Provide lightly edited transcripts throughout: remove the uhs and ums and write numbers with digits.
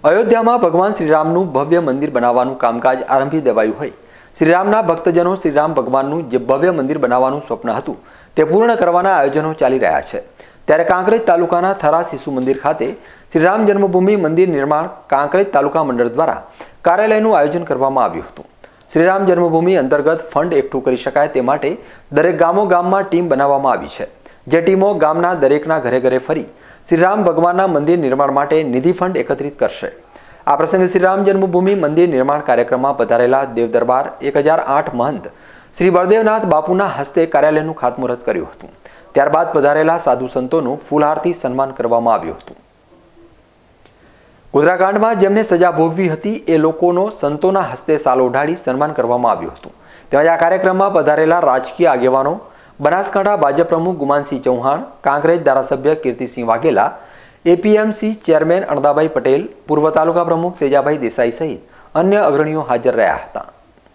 अयोध्या में भगवान श्रीरामનું भव्य मंदिर बनावવાનું कामकाज आरंभी देवाયું હોય। श्रीरामના भक्तजनों श्रीराम भगवानનું જે भव्य मंदिर બનાવવાનું स्वप्न હતું તે પૂર્ણ કરવાના આયોજનો ચાલી રહ્યા છે। ત્યારે કાંકરેજ તાલુકાના થરા શિશુ મંદિર ખાતે શ્રીરામ જન્મભૂમિ મંદિર નિર્માણ કાંકરેજ તાલુકા મંડળ દ્વારા કાર્યાલયનું આયોજન કરવામાં આવ્યું હતું। શ્રીરામ જન્મભૂમિ અંતર્ગત ફંડ એકઠું કરી શકાય તે માટે દરેક ગામોગામમાં ટીમ બનાવવામાં આવી છે, જે ટીમો ગામના દરેકના ઘરે ઘરે ફરી श्रीराम भगवानना मंदिर निर्माण माटे निधि फंड एकत्रित करशे। आ प्रसंगे श्रीराम जन्मभूमि मंदिर निर्माण कार्यक्रम में पधारेला देव दरबार 1008 महंत श्री बलदेवनाथ बापूना हस्ते कार्यालयનું खातमुहूर्त कर्युं हतुं। त्यारबाद पधारेला साधु संतोનું फूलहारथी सन्मान करवामां આવ્યું હતું। ગોધરાકાંડમાં જેમને સજા ભોગવી હતી એ લોકોનો સંતોના હસ્તે સાલ ઓઢાડી સન્માન કરવામાં આવ્યું હતું। તેમજ આ કાર્યક્રમમાં પધારેલા રાજકીય આગેવાનો बनासकांठा भाजप प्रमुख गुमानसिंह चौहान, कांकरेज धारासभ्य कीर्तिसिंह वाघेला, एपीएमसी चेरमेन अणदाभाई पटेल, पूर्व तालुका प्रमुख तेजाभाई देसाई सहित अन्य अग्रणीओ हाजर रह्या हता।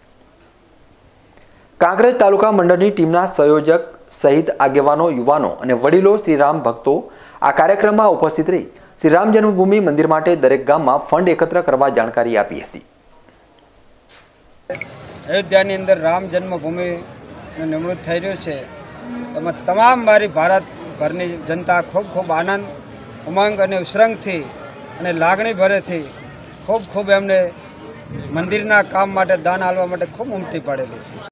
कांकरेज तालुका मंडळनी टीमना संयोजक सहित आगेवानो, युवानो अने वडीलो श्रीराम भक्तो आ कार्यक्रममां उपस्थित रही श्रीराम जन्मभूमि मंदिर माटे दरेक गाममां फंड एकत्र करवा जानकारी आपी हती। अयोध्यानी अंदर राम जन्मभूमि निमणूक थई रह्यो छे। तमाम मारी भारत भरनी जनता खूब खूब आनंद, उमंग और उत्संग थी अने लागणी भरे थी खूब खूब एमने मंदिरना काम माटे दान आलवा माटे खूब उमटी पड़ेली छे।